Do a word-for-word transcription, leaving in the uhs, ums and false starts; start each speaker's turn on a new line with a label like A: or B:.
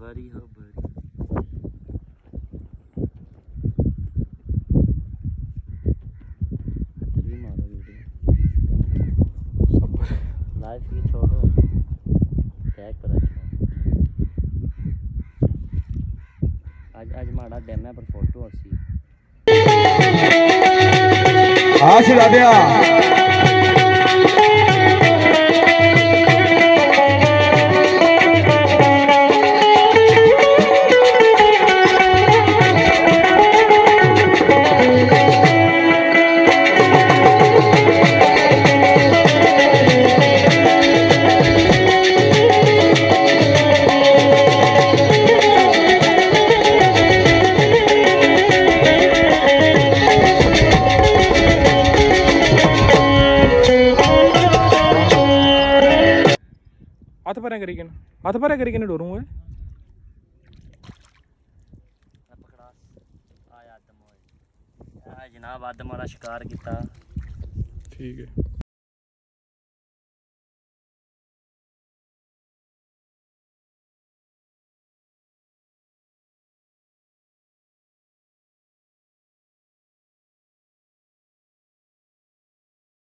A: बड़ी हो बड़ी। मारो वीडियो लाइफ ये छोड़ो टैग पर आज आज माड़ा डैम है पर फोटो अच्छी
B: आशीर्वाद
C: हाथ पर करी के हाथ पर करी के डोरूंगा
A: जनाब आदम वाला शिकार किया।
C: ठीक है।